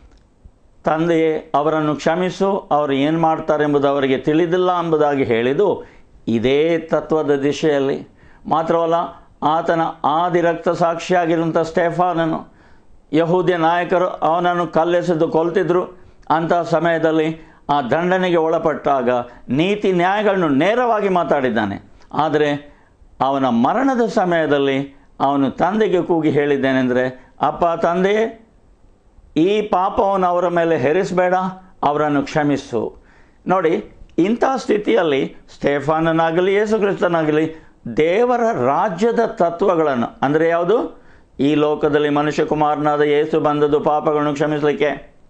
A: ತಂದೆಯೇ ಅವರನ್ನು ಕ್ಷಮಿಸು, ಅವರು ಏನು ಮಾಡ್ತಾರೆ ಎಂಬುದು ಅವರಿಗೆ ತಿಳಿದಿಲ್ಲ ಎಂಬುದಾಗಿ ಹೇಳಿದ್ದು ಇದೇ ತತ್ವದ ದಿಶೆಯಲ್ಲಿ. ಮಾತ್ರವಲ್ಲ, ಆತನ ಆದಿ ರಕ್ತ ಸಾಕ್ಷಿಯಾಗಿರುವಂಥ ಸ್ಟೆಫಾನನು, ಯಹೂದ್ಯ ನಾಯಕರು ಅವನನ್ನು ಕಲ್ಲೆಸೆದು ಕೊಲ್ತಿದ್ರು. ಅಂತಹ ಸಮಯದಲ್ಲಿ ಆ ದಂಡನೆಗೆ ಒಳಪಟ್ಟಾಗ ನೀತಿ ನ್ಯಾಯಗಳನ್ನು ನೇರವಾಗಿ ಮಾತಾಡಿದ್ದಾನೆ. ಆದರೆ ಅವನ ಮರಣದ ಸಮಯದಲ್ಲಿ ಅವನು ತಂದೆಗೆ ಕೂಗಿ ಹೇಳಿದ್ದೇನೆಂದರೆ, ಅಪ್ಪ ತಂದೆಯೇ, ಈ ಪಾಪವನ್ನು ಅವರ ಮೇಲೆ ಹೆರಿಸಬೇಡ, ಅವರನ್ನು ಕ್ಷಮಿಸು. ನೋಡಿ, ಇಂಥ ಸ್ಥಿತಿಯಲ್ಲಿ ಸ್ಟೆಫಾನನಾಗಲಿ ಯೇಸು ಕ್ರಿಸ್ತನಾಗಲಿ ದೇವರ ರಾಜ್ಯದ ತತ್ವಗಳನ್ನು, ಅಂದರೆ ಯಾವುದು? ಈ ಲೋಕದಲ್ಲಿ ಮನುಷ್ಯ ಕುಮಾರನಾದ ಯೇಸು ಬಂದದ್ದು ಪಾಪಗಳನ್ನು ಕ್ಷಮಿಸಲಿಕ್ಕೆ.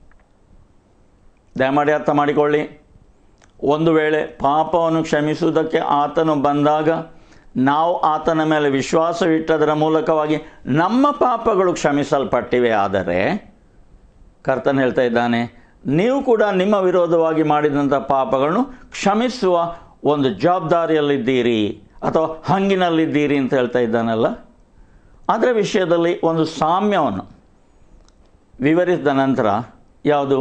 A: ದಯಮಾಡಿ ಅರ್ಥ ಮಾಡಿಕೊಳ್ಳಿ. ಒಂದು ವೇಳೆ ಪಾಪವನ್ನು ಕ್ಷಮಿಸುವುದಕ್ಕೆ ಆತನು ಬಂದಾಗ ನಾವು ಆತನ ಮೇಲೆ ವಿಶ್ವಾಸವಿಟ್ಟದರ ಮೂಲಕವಾಗಿ ನಮ್ಮ ಪಾಪಗಳು ಕ್ಷಮಿಸಲ್ಪಟ್ಟಿವೆ. ಆದರೆ ಕರ್ತನು ಹೇಳ್ತಾ ಇದ್ದಾನೆ, ನೀವು ಕೂಡ ನಿಮ್ಮ ವಿರೋಧವಾಗಿ ಮಾಡಿದಂಥ ಪಾಪಗಳನ್ನು ಕ್ಷಮಿಸುವ ಒಂದು ಜವಾಬ್ದಾರಿಯಲ್ಲಿದ್ದೀರಿ ಅಥವಾ ಹಂಗಿನಲ್ಲಿದ್ದೀರಿ ಅಂತ ಹೇಳ್ತಾ ಇದ್ದಾನಲ್ಲ, ಅದರ ವಿಷಯದಲ್ಲಿ ಒಂದು ಸಾಮ್ಯವನ್ನು ವಿವರಿಸಿದ ನಂತರ ಯಾವುದು,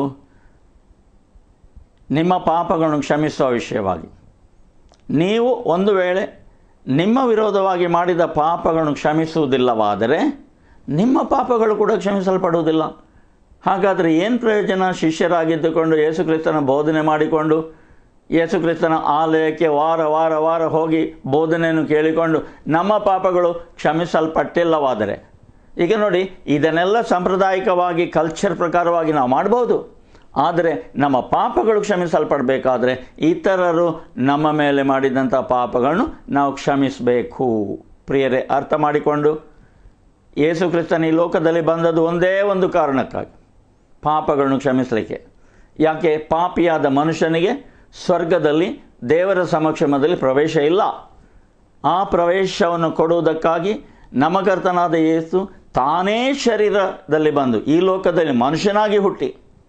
A: ನಿಮ್ಮ ಪಾಪಗಳನ್ನು ಕ್ಷಮಿಸುವ ವಿಷಯವಾಗಿ. ನೀವು ಒಂದು ವೇಳೆ ನಿಮ್ಮ ವಿರೋಧವಾಗಿ ಮಾಡಿದ ಪಾಪಗಳನ್ನು ಕ್ಷಮಿಸುವುದಿಲ್ಲವಾದರೆ ನಿಮ್ಮ ಪಾಪಗಳು ಕೂಡ ಕ್ಷಮಿಸಲ್ಪಡುವುದಿಲ್ಲ. ಹಾಗಾದರೆ ಏನು ಪ್ರಯೋಜನ? ಶಿಷ್ಯರಾಗಿದ್ದುಕೊಂಡು ಯೇಸುಕ್ರಿಸ್ತನ ಬೋಧನೆ ಮಾಡಿಕೊಂಡು ಯೇಸುಕ್ರಿಸ್ತನ ಆಲಯಕ್ಕೆ ವಾರ ವಾರ ವಾರ ಹೋಗಿ ಬೋಧನೆಯನ್ನು ಕೇಳಿಕೊಂಡು ನಮ್ಮ ಪಾಪಗಳು ಕ್ಷಮಿಸಲ್ಪಟ್ಟಿಲ್ಲವಾದರೆ, ಈಗ ನೋಡಿ, ಇದನ್ನೆಲ್ಲ ಸಾಂಪ್ರದಾಯಿಕವಾಗಿ ಕಲ್ಚರ್ ಪ್ರಕಾರವಾಗಿ ನಾವು ಮಾಡ್ಬೋದು. ಆದರೆ ನಮ್ಮ ಪಾಪಗಳು ಕ್ಷಮಿಸಲ್ಪಡಬೇಕಾದ್ರೆ ಇತರರು ನಮ್ಮ ಮೇಲೆ ಮಾಡಿದಂಥ ಪಾಪಗಳನ್ನು ನಾವು ಕ್ಷಮಿಸಬೇಕು. ಪ್ರಿಯರೇ, ಅರ್ಥ ಮಾಡಿಕೊಂಡು, ಯೇಸು ಕ್ರಿಸ್ತನ ಈ ಲೋಕದಲ್ಲಿ ಬಂದದ್ದು ಒಂದೇ ಒಂದು ಕಾರಣಕ್ಕಾಗಿ, ಪಾಪಗಳನ್ನು ಕ್ಷಮಿಸಲಿಕ್ಕೆ. ಯಾಕೆ? ಪಾಪಿಯಾದ ಮನುಷ್ಯನಿಗೆ ಸ್ವರ್ಗದಲ್ಲಿ ದೇವರ ಸಮಕ್ಷಮದಲ್ಲಿ ಪ್ರವೇಶ ಇಲ್ಲ. ಆ ಪ್ರವೇಶವನ್ನು ಕೊಡುವುದಕ್ಕಾಗಿ ನಮ್ಮ ಕರ್ತನಾದ ಯೇಸು ತಾನೇ ಶರೀರದಲ್ಲಿ ಬಂದು ಈ ಲೋಕದಲ್ಲಿ ಮನುಷ್ಯನಾಗಿ ಹುಟ್ಟಿ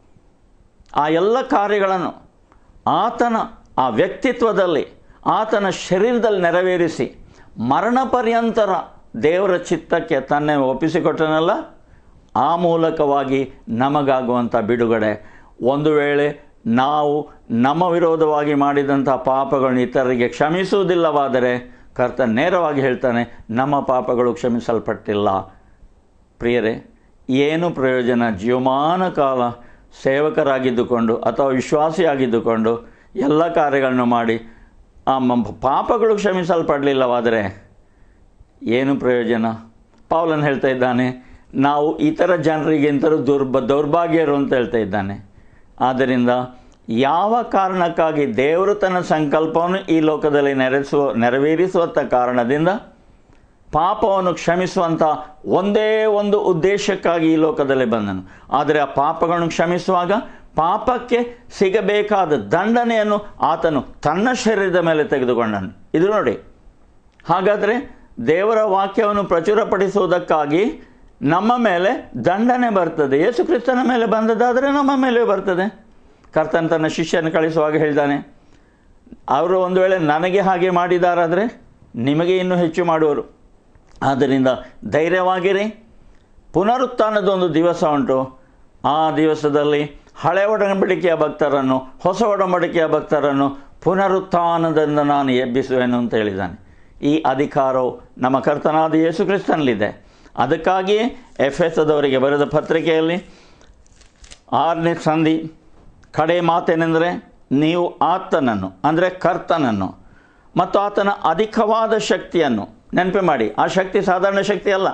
A: ಆ ಎಲ್ಲ ಕಾರ್ಯಗಳನ್ನು ಆತನ ಆ ವ್ಯಕ್ತಿತ್ವದಲ್ಲಿ ಆತನ ಶರೀರದಲ್ಲಿ ನೆರವೇರಿಸಿ ಮರಣ ಪರ್ಯಂತರ ದೇವರ ಚಿತ್ತಕ್ಕೆ ತನ್ನೇ ಒಪ್ಪಿಸಿಕೊಟ್ಟನಲ್ಲ, ಆ ಮೂಲಕವಾಗಿ ನಮಗಾಗುವಂಥ ಬಿಡುಗಡೆ. ಒಂದು ವೇಳೆ ನಾವು ನಮ್ಮ ವಿರೋಧವಾಗಿ ಮಾಡಿದಂಥ ಪಾಪಗಳನ್ನು ಇತರರಿಗೆ ಕ್ಷಮಿಸುವುದಿಲ್ಲವಾದರೆ ಕರ್ತನ ನೇರವಾಗಿ ಹೇಳ್ತಾನೆ, ನಮ್ಮ ಪಾಪಗಳು ಕ್ಷಮಿಸಲ್ಪಟ್ಟಿಲ್ಲ. ಪ್ರಿಯರೇ, ಏನು ಪ್ರಯೋಜನ ಜೀವಮಾನ ಕಾಲ ಸೇವಕರಾಗಿದ್ದುಕೊಂಡು ಅಥವಾ ವಿಶ್ವಾಸಿಯಾಗಿದ್ದುಕೊಂಡು ಎಲ್ಲ ಕಾರ್ಯಗಳನ್ನು ಮಾಡಿ ಆ ಪಾಪಗಳು ಕ್ಷಮಿಸಲ್ಪಡಲಿಲ್ಲವಾದರೆ ಏನು ಪ್ರಯೋಜನ? ಪೌಲನು ಹೇಳ್ತಾ ಇದ್ದಾನೆ, ನಾವು ಇತರ ಜನರಿಗಿಂತಲೂ ದೌರ್ಭಾಗ್ಯರು ಅಂತ ಹೇಳ್ತಾ ಇದ್ದಾನೆ. ಆದ್ದರಿಂದ ಯಾವ ಕಾರಣಕ್ಕಾಗಿ ದೇವರು ತನ್ನ ಸಂಕಲ್ಪವನ್ನು ಈ ಲೋಕದಲ್ಲಿ ನೆರವೇರಿಸುವಂಥ ಕಾರಣದಿಂದ ಪಾಪವನ್ನು ಕ್ಷಮಿಸುವಂಥ ಒಂದೇ ಒಂದು ಉದ್ದೇಶಕ್ಕಾಗಿ ಈ ಲೋಕದಲ್ಲಿ ಬಂದನು. ಆದರೆ ಆ ಪಾಪಗಳನ್ನು ಕ್ಷಮಿಸುವಾಗ ಪಾಪಕ್ಕೆ ಸಿಗಬೇಕಾದ ದಂಡನೆಯನ್ನು ಆತನು ತನ್ನ ಶರೀರದ ಮೇಲೆ ತೆಗೆದುಕೊಂಡನು. ಇದು ನೋಡಿ, ಹಾಗಾದರೆ ದೇವರ ವಾಕ್ಯವನ್ನು ಪ್ರಚುರಪಡಿಸುವುದಕ್ಕಾಗಿ ನಮ್ಮ ಮೇಲೆ ದಂಡನೆ ಬರ್ತದೆ. ಯೇಸು ಕ್ರಿಸ್ತನ ಮೇಲೆ ಬಂದದಾದರೆ ನಮ್ಮ ಮೇಲೆ ಬರ್ತದೆ. ಕರ್ತನ ತನ್ನ ಶಿಷ್ಯನ ಕಳಿಸುವಾಗ ಹೇಳಿದ್ದಾನೆ, ಅವರು ಒಂದು ವೇಳೆ ನನಗೆ ಹಾಗೆ ಮಾಡಿದಾರಾದರೆ ನಿಮಗೆ ಇನ್ನೂ ಹೆಚ್ಚು ಮಾಡುವರು. ಆದ್ದರಿಂದ ಧೈರ್ಯವಾಗಿರಿ. ಪುನರುತ್ಥಾನದ ಒಂದು ದಿವಸ ಉಂಟು. ಆ ದಿವಸದಲ್ಲಿ ಹಳೆ ಒಡಂಬಡಿಕೆಯ ಭಕ್ತರನ್ನು ಹೊಸ ಒಡಂಬಡಿಕೆಯ ಭಕ್ತರನ್ನು ಪುನರುತ್ಥಾನದಿಂದ ನಾನು ಎಬ್ಬಿಸುವೆನು ಅಂತ ಹೇಳಿದ್ದಾನೆ. ಈ ಅಧಿಕಾರವು ನಮ್ಮ ಕರ್ತನಾದ ಯೇಸು ಕ್ರಿಸ್ತನಲ್ಲಿದೆ. ಅದಕ್ಕಾಗಿಯೇ ಎಫೆಸದವರಿಗೆ ಬರೆದ ಪತ್ರಿಕೆಯಲ್ಲಿ 6ನೇ ಸಂಧಿ ಕಡೆ ಮಾತೇನೆಂದರೆ, ನೀವು ಆತನನ್ನು ಅಂದರೆ ಕರ್ತನನ್ನು ಮತ್ತು ಆತನ ಅಧಿಕವಾದ ಶಕ್ತಿಯನ್ನು ನೆನಪು ಮಾಡಿ. ಆ ಶಕ್ತಿ ಸಾಧಾರಣ ಶಕ್ತಿ ಅಲ್ಲ.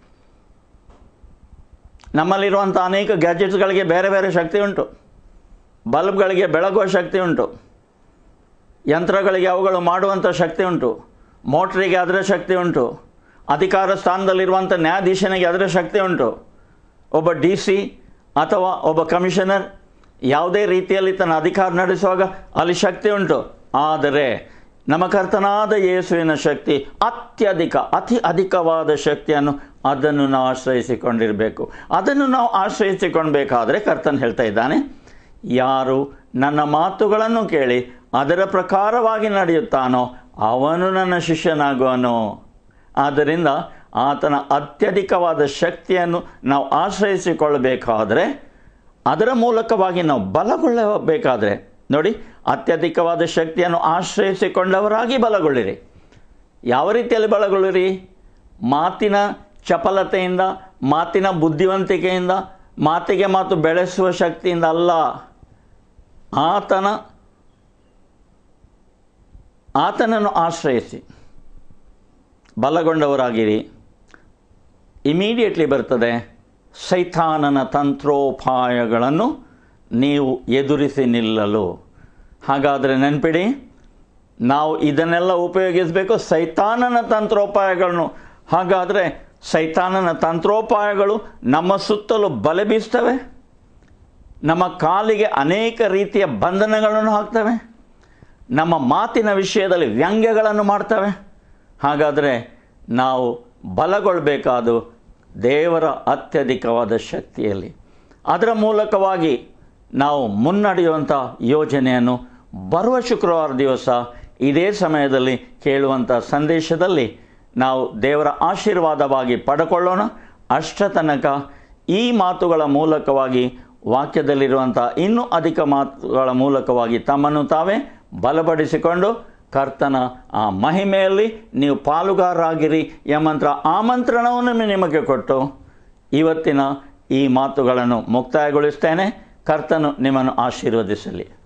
A: ನಮ್ಮಲ್ಲಿರುವಂಥ ಅನೇಕ ಗ್ಯಾಜೆಟ್ಸ್ಗಳಿಗೆ ಬೇರೆ ಬೇರೆ ಶಕ್ತಿ ಉಂಟು. ಬಲ್ಬ್ಗಳಿಗೆ ಬೆಳಗುವ ಶಕ್ತಿ ಉಂಟು, ಯಂತ್ರಗಳಿಗೆ ಅವುಗಳು ಮಾಡುವಂಥ ಶಕ್ತಿ ಉಂಟು, ಮೋಟ್ರಿಗೆ ಅದರ ಶಕ್ತಿ ಉಂಟು, ಅಧಿಕಾರ ಸ್ಥಾನದಲ್ಲಿರುವಂಥ ನ್ಯಾಯಾಧೀಶನಿಗೆ ಅದರ ಶಕ್ತಿ ಉಂಟು. ಒಬ್ಬ DC ಅಥವಾ ಒಬ್ಬ ಕಮಿಷನರ್ ಯಾವುದೇ ರೀತಿಯಲ್ಲಿ ತನ್ನ ಅಧಿಕಾರ ನಡೆಸುವಾಗ ಅಲ್ಲಿ ಶಕ್ತಿ ಉಂಟು. ಆದರೆ ನಮ್ಮ ಕರ್ತನಾದ ಯೇಸುವಿನ ಶಕ್ತಿ ಅತಿ ಅಧಿಕವಾದ ಶಕ್ತಿಯನ್ನು ಅದನ್ನು ನಾವು ಆಶ್ರಯಿಸಿಕೊಂಡಿರಬೇಕು. ಅದನ್ನು ನಾವು ಆಶ್ರಯಿಸಿಕೊಳ್ಬೇಕಾದ್ರೆ ಕರ್ತನ್ ಹೇಳ್ತಾ ಇದ್ದಾನೆ, ಯಾರು ನನ್ನ ಮಾತುಗಳನ್ನು ಕೇಳಿ ಅದರ ಪ್ರಕಾರವಾಗಿ ನಡೆಯುತ್ತಾನೋ ಅವನು ನನ್ನ ಶಿಷ್ಯನಾಗುವನು. ಆದ್ದರಿಂದ ಆತನ ಅತ್ಯಧಿಕವಾದ ಶಕ್ತಿಯನ್ನು ನಾವು ಆಶ್ರಯಿಸಿಕೊಳ್ಳಬೇಕಾದರೆ, ಅದರ ಮೂಲಕವಾಗಿ ನಾವು ಬಲಗೊಳ್ಳಬೇಕಾದರೆ, ನೋಡಿ, ಅತ್ಯಧಿಕವಾದ ಶಕ್ತಿಯನ್ನು ಆಶ್ರಯಿಸಿಕೊಂಡವರಾಗಿ ಬಲಗೊಳ್ಳಿರಿ. ಯಾವ ರೀತಿಯಲ್ಲಿ ಬಲಗೊಳ್ಳಿರಿ? ಮಾತಿನ ಚಪಲತೆಯಿಂದ, ಮಾತಿನ ಬುದ್ಧಿವಂತಿಕೆಯಿಂದ, ಮಾತಿಗೆ ಮಾತು ಬೆಳೆಸುವ ಶಕ್ತಿಯಿಂದ ಅಲ್ಲ. ಆತನನ್ನು ಆಶ್ರಯಿಸಿ ಬಲಗೊಂಡವರಾಗಿರಿ. ಇಮಿಡಿಯೇಟ್ಲಿ ಬರ್ತದೆ, ಸೈತಾನನ ತಂತ್ರೋಪಾಯಗಳನ್ನು ನೀವು ಎದುರಿಸಿ ನಿಲ್ಲಲು. ಹಾಗಾದರೆ ನೆನಪಿಡಿ, ನಾವು ಇದನ್ನೆಲ್ಲ ಉಪಯೋಗಿಸಬೇಕು, ಸೈತಾನನ ತಂತ್ರೋಪಾಯಗಳನ್ನು. ಹಾಗಾದರೆ ಸೈತಾನನ ತಂತ್ರೋಪಾಯಗಳು ನಮ್ಮ ಸುತ್ತಲೂ ಬಲೆ ಬೀಸ್ತವೆ, ನಮ್ಮ ಕಾಲಿಗೆ ಅನೇಕ ರೀತಿಯ ಬಂಧನಗಳನ್ನು ಹಾಕ್ತವೆ, ನಮ್ಮ ಮಾತಿನ ವಿಷಯದಲ್ಲಿ ವ್ಯಂಗ್ಯಗಳನ್ನು ಮಾಡ್ತವೆ. ಹಾಗಾದರೆ ನಾವು ಬಲಗೊಳ್ಳಬೇಕಾದ ದೇವರ ಅತ್ಯಧಿಕವಾದ ಶಕ್ತಿಯಲ್ಲಿ. ಅದರ ಮೂಲಕವಾಗಿ ನಾವು ಮುನ್ನಡೆಯುವಂಥ ಯೋಜನೆಯನ್ನು ಬರುವ ಶುಕ್ರವಾರ ದಿವಸ ಇದೇ ಸಮಯದಲ್ಲಿ ಕೇಳುವಂಥ ಸಂದೇಶದಲ್ಲಿ ನಾವು ದೇವರ ಆಶೀರ್ವಾದವಾಗಿ ಪಡ್ಕೊಳ್ಳೋಣ. ಅಷ್ಟ ತನಕ ಈ ಮಾತುಗಳ ಮೂಲಕವಾಗಿ, ವಾಕ್ಯದಲ್ಲಿರುವಂಥ ಇನ್ನೂ ಅಧಿಕ ಮಾತುಗಳ ಮೂಲಕವಾಗಿ ತಮ್ಮನ್ನು ತಾವೇ ಬಲಪಡಿಸಿಕೊಂಡು ಕರ್ತನ ಆ ಮಹಿಮೆಯಲ್ಲಿ ನೀವು ಪಾಲುಗಾರರಾಗಿರಿ ಎಂಬಂಥ ಆಮಂತ್ರಣವನ್ನು ನಿಮಗೆ ಕೊಟ್ಟು ಇವತ್ತಿನ ಈ ಮಾತುಗಳನ್ನು ಮುಕ್ತಾಯಗೊಳಿಸ್ತೇನೆ. ಕರ್ತನು ನಿಮ್ಮನ್ನು ಆಶೀರ್ವದಿಸಲಿ.